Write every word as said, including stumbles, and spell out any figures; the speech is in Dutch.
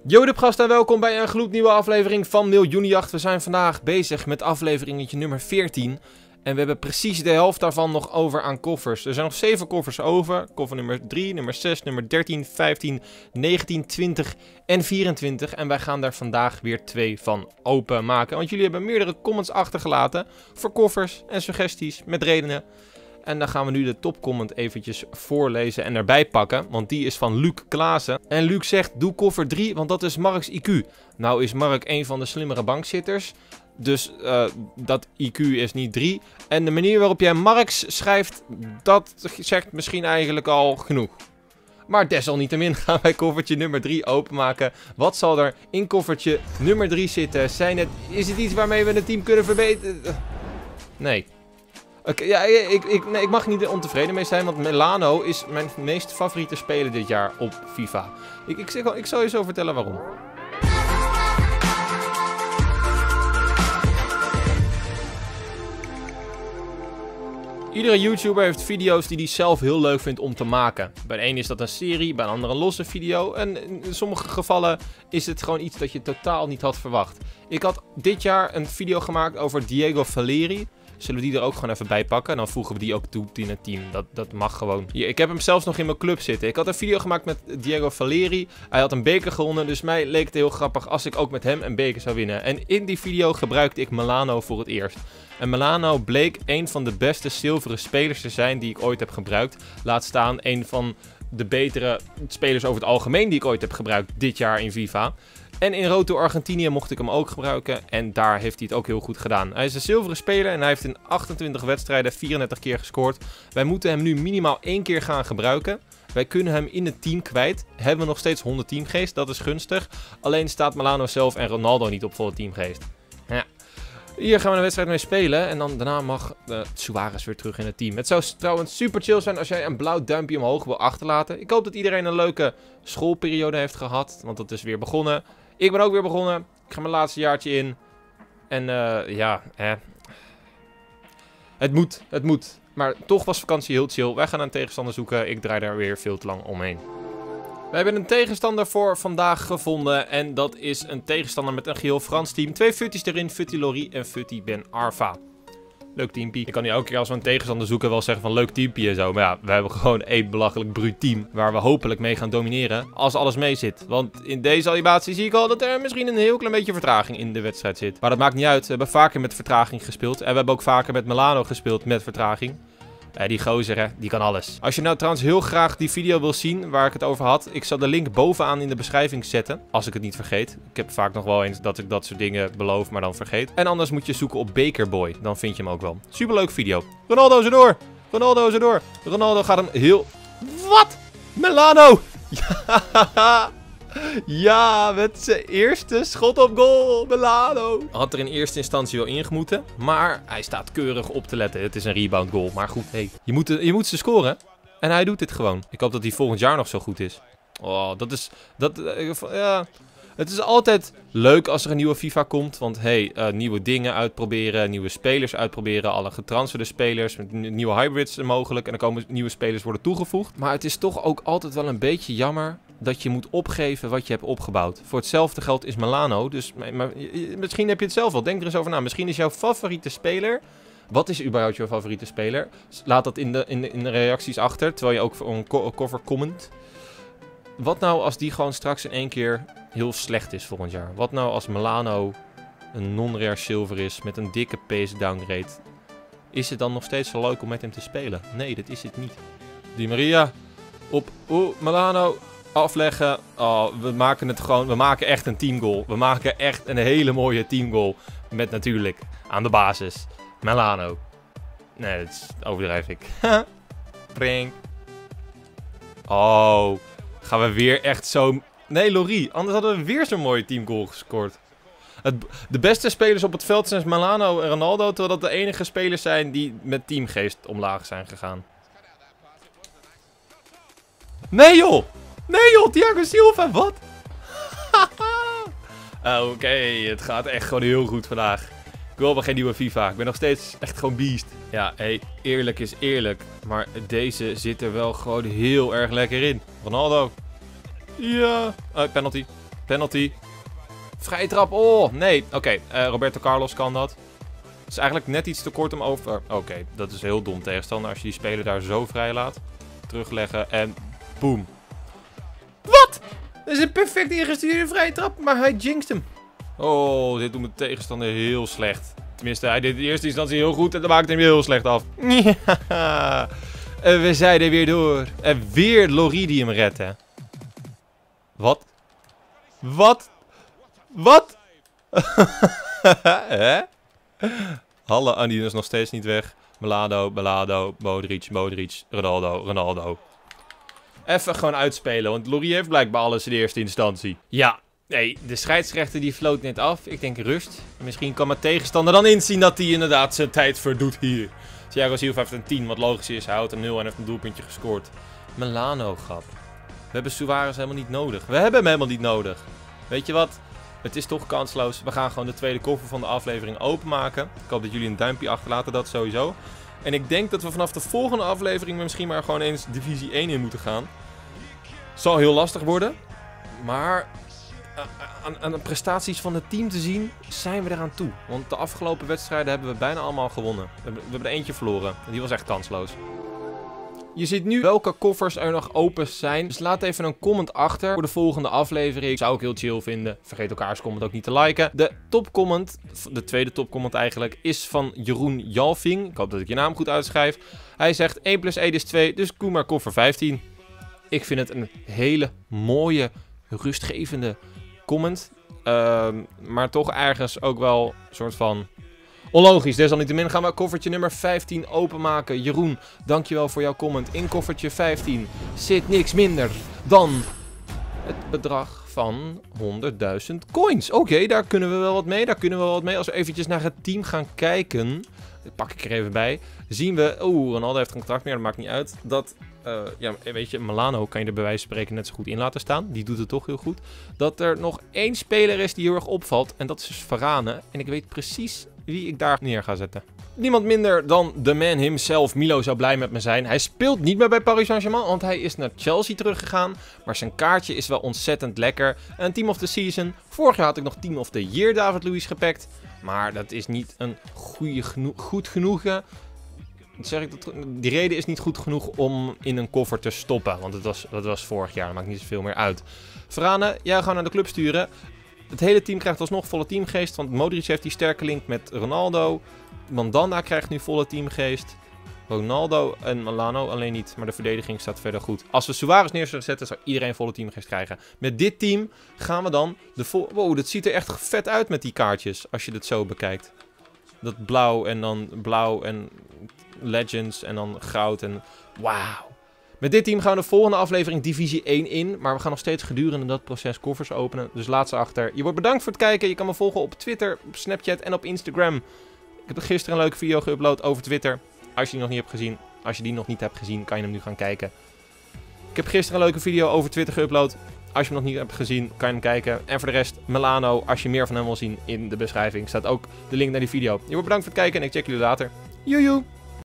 Yo, gast en welkom bij een gloednieuwe aflevering van Miljoenenjacht. We zijn vandaag bezig met afleveringetje nummer veertien. En we hebben precies de helft daarvan nog over aan koffers. Er zijn nog zeven koffers over. Koffer nummer drie, nummer zes, nummer dertien, vijftien, negentien, twintig en vierentwintig. En wij gaan daar vandaag weer twee van openmaken. Want jullie hebben meerdere comments achtergelaten voor koffers en suggesties met redenen. En dan gaan we nu de topcomment eventjes voorlezen en erbij pakken. Want die is van Luc Klaassen. En Luc zegt, doe koffer drie, want dat is Mark's I Q. Nou is Mark een van de slimmere bankzitters. Dus uh, dat I Q is niet drie. En de manier waarop jij Marks schrijft, dat zegt misschien eigenlijk al genoeg. Maar desalniettemin gaan wij koffertje nummer drie openmaken. Wat zal er in koffertje nummer drie zitten? Zijn het, is het iets waarmee we het team kunnen verbeteren? Nee. Okay, ja, ik, ik, nee, ik mag niet ontevreden mee zijn, want Melano is mijn meest favoriete speler dit jaar op FIFA. Ik, ik, zeg, ik zal je zo vertellen waarom. Iedere YouTuber heeft video's die hij zelf heel leuk vindt om te maken. Bij de een is dat een serie, bij de ander een losse video. En in sommige gevallen is het gewoon iets dat je totaal niet had verwacht. Ik had dit jaar een video gemaakt over Diego Valeri. Zullen we die er ook gewoon even bij pakken? En dan voegen we die ook toe in het team. Dat, dat mag gewoon. Hier, ik heb hem zelfs nog in mijn club zitten. Ik had een video gemaakt met Diego Valeri. Hij had een beker gewonnen. Dus mij leek het heel grappig als ik ook met hem een beker zou winnen. En in die video gebruikte ik Melano voor het eerst. En Melano bleek een van de beste zilveren spelers te zijn die ik ooit heb gebruikt. Laat staan een van de betere spelers over het algemeen die ik ooit heb gebruikt dit jaar in FIFA. En in Roto Argentinië mocht ik hem ook gebruiken. En daar heeft hij het ook heel goed gedaan. Hij is een zilveren speler en hij heeft in achtentwintig wedstrijden vierendertig keer gescoord. Wij moeten hem nu minimaal één keer gaan gebruiken. Wij kunnen hem in het team kwijt. Hebben we nog steeds honderd teamgeest, dat is gunstig. Alleen staat Melano zelf en Ronaldo niet op volle teamgeest. Ja. Hier gaan we een wedstrijd mee spelen. En dan daarna mag uh, Suarez weer terug in het team. Het zou trouwens super chill zijn als jij een blauw duimpje omhoog wil achterlaten. Ik hoop dat iedereen een leuke schoolperiode heeft gehad. Want dat is weer begonnen. Ik ben ook weer begonnen. Ik ga mijn laatste jaartje in. En uh, ja, eh. Het moet, het moet. Maar toch was vakantie heel chill. Wij gaan een tegenstander zoeken. Ik draai daar weer veel te lang omheen. We hebben een tegenstander voor vandaag gevonden. En dat is een tegenstander met een geheel Frans team. Twee futties erin. Futty Lori en Futty Ben Arfa. Leuk teampie. Ik kan niet elke keer als we een tegenstander zoeken wel zeggen van leuk teampie en zo. Maar ja, we hebben gewoon één belachelijk bruut team. Waar we hopelijk mee gaan domineren als alles mee zit. Want in deze animatie zie ik al dat er misschien een heel klein beetje vertraging in de wedstrijd zit. Maar dat maakt niet uit. We hebben vaker met vertraging gespeeld. En we hebben ook vaker met Melano gespeeld met vertraging. Eh, die gozer, hè, die kan alles. Als je nou trouwens heel graag die video wil zien waar ik het over had. Ik zal de link bovenaan in de beschrijving zetten. Als ik het niet vergeet. Ik heb vaak nog wel eens dat ik dat soort dingen beloof, maar dan vergeet. En anders moet je zoeken op Bakerboy. Dan vind je hem ook wel. Superleuk video. Ronaldo is er door. Ronaldo is er door. Ronaldo gaat hem heel... Wat? Melano! Ja! Ja, met zijn eerste schot op goal. Melano. Had er in eerste instantie wel ingemoeten. Maar hij staat keurig op te letten. Het is een rebound goal. Maar goed, hey, je moet, je moet ze scoren. En hij doet dit gewoon. Ik hoop dat hij volgend jaar nog zo goed is. Oh, dat is... Dat, uh, ja... Het is altijd leuk als er een nieuwe FIFA komt. Want hey, uh, nieuwe dingen uitproberen. Nieuwe spelers uitproberen. Alle getransferde spelers. Met nieuwe hybrids mogelijk. En dan komen nieuwe spelers worden toegevoegd. Maar het is toch ook altijd wel een beetje jammer dat je moet opgeven wat je hebt opgebouwd. Voor hetzelfde geld is Melano. Dus maar, misschien heb je het zelf wel. Denk er eens over na. Misschien is jouw favoriete speler... Wat is überhaupt jouw favoriete speler? Laat dat in de, in de, in de reacties achter. Terwijl je ook voor een co cover comment. Wat nou als die gewoon straks in één keer heel slecht is volgend jaar? Wat nou als Melano een non-rare silver is met een dikke pace downgrade? Is het dan nog steeds zo leuk om met hem te spelen? Nee, dat is het niet. Di Maria op oeh, Melano afleggen. Oh, we maken het gewoon. We maken echt een teamgoal. We maken echt een hele mooie teamgoal. Met natuurlijk aan de basis Melano. Nee, dat is, overdrijf ik. Prank. Oh. Gaan we weer echt zo... Nee, Lori. Anders hadden we weer zo'n mooie teamgoal gescoord. Het, de beste spelers op het veld zijn Melano en Ronaldo. Terwijl dat de enige spelers zijn die met teamgeest omlaag zijn gegaan. Nee, joh. Nee, joh. Thiago Silva. Wat? Oké, okay, het gaat echt gewoon heel goed vandaag. Ik wil maar geen nieuwe FIFA. Ik ben nog steeds echt gewoon beast. Ja, hey, eerlijk is eerlijk. Maar deze zit er wel gewoon heel erg lekker in. Ronaldo. Ja. Uh, penalty. Penalty. Vrije trap. Oh, nee. Oké, okay. uh, Roberto Carlos kan dat. Het is eigenlijk net iets te kort om over... Oké, okay. Dat is heel dom tegenstander als je die speler daar zo vrij laat. Terugleggen en boom. Wat? Dat is een perfect ingestuurde vrije trap, maar hij jinxt hem. Oh, dit doet mijn tegenstander heel slecht. Tenminste, hij deed in de eerste instantie heel goed en dan maakte hij hem heel slecht af. Ja. En we zijn er weer door. En weer Lloris die hem redt, hè. Wat? Wat? Wat? Hè? Halle Andy is nog steeds niet weg. Melado, Belado, Modric, Modric, Ronaldo, Ronaldo. Even gewoon uitspelen, want Lloris heeft blijkbaar alles in de eerste instantie. Ja, nee, de scheidsrechter die floot net af. Ik denk rust. Misschien kan mijn tegenstander dan inzien dat hij inderdaad zijn tijd verdoet hier. Thiago Silva heeft een tien, wat logisch is. Hij houdt een nul en heeft een doelpuntje gescoord. Melano, grap. We hebben Suarez helemaal niet nodig. We hebben hem helemaal niet nodig. Weet je wat? Het is toch kansloos. We gaan gewoon de tweede koffer van de aflevering openmaken. Ik hoop dat jullie een duimpje achterlaten, dat sowieso. En ik denk dat we vanaf de volgende aflevering misschien maar gewoon eens divisie één in moeten gaan. Zal heel lastig worden. Maar aan, aan de prestaties van het team te zien, zijn we eraan toe. Want de afgelopen wedstrijden hebben we bijna allemaal gewonnen. We hebben, we hebben er eentje verloren. En die was echt kansloos. Je ziet nu welke koffers er nog open zijn. Dus laat even een comment achter voor de volgende aflevering. Zou ik heel chill vinden. Vergeet elkaars comment ook niet te liken. De topcomment, de tweede topcomment eigenlijk, is van Jeroen Jalving. Ik hoop dat ik je naam goed uitschrijf. Hij zegt één plus één is twee, dus koe maar koffer vijftien. Ik vind het een hele mooie, rustgevende comment. Uh, maar toch ergens ook wel een soort van... onlogisch, desalniettemin gaan we koffertje nummer vijftien openmaken. Jeroen, dankjewel voor jouw comment. In koffertje vijftien zit niks minder dan het bedrag van honderdduizend coins. Oké, okay, daar kunnen we wel wat mee. Daar kunnen we wel wat mee. Als we eventjes naar het team gaan kijken, dat pak ik er even bij, zien we... Oeh, Ronaldo heeft geen contract meer, dat maakt niet uit. Dat, uh, ja, weet je, Melano kan je er bij wijze van spreken net zo goed in laten staan. Die doet het toch heel goed. Dat er nog één speler is die heel erg opvalt. En dat is dus Varane. En ik weet precies wie ik daar neer ga zetten. Niemand minder dan de man himself. Milo zou blij met me zijn. Hij speelt niet meer bij Paris Saint-Germain, want hij is naar Chelsea teruggegaan. Maar zijn kaartje is wel ontzettend lekker. En Team of the Season. Vorig jaar had ik nog Team of the Year David Luiz gepakt. Maar dat is niet een goede geno goed genoegen. Zeg ik dat, die reden is niet goed genoeg om in een koffer te stoppen. Want het was, dat was vorig jaar. Dat maakt niet zoveel meer uit. Varane, jij gaat naar de club sturen. Het hele team krijgt alsnog volle teamgeest. Want Modric heeft die sterke link met Ronaldo. Mandanda krijgt nu volle teamgeest. Ronaldo en Melano alleen niet. Maar de verdediging staat verder goed. Als we Suarez neer zouden zetten, zou iedereen volle teamgeest krijgen. Met dit team gaan we dan de vol... Wow, dat ziet er echt vet uit met die kaartjes. Als je het zo bekijkt. Dat blauw en dan blauw en Legends en dan goud en... Wauw. Met dit team gaan we de volgende aflevering Divisie één in. Maar we gaan nog steeds gedurende dat proces koffers openen. Dus laat ze achter. Je wordt bedankt voor het kijken. Je kan me volgen op Twitter, op Snapchat en op Instagram. Ik heb gisteren een leuke video geüpload over Twitter. Als je die nog niet hebt gezien. Als je die nog niet hebt gezien, kan je hem nu gaan kijken. Ik heb gisteren een leuke video over Twitter geüpload. Als je hem nog niet hebt gezien, kan je hem kijken. En voor de rest, Melano, als je meer van hem wil zien, in de beschrijving staat ook de link naar die video. Je wordt bedankt voor het kijken en ik check jullie later. Joejoe!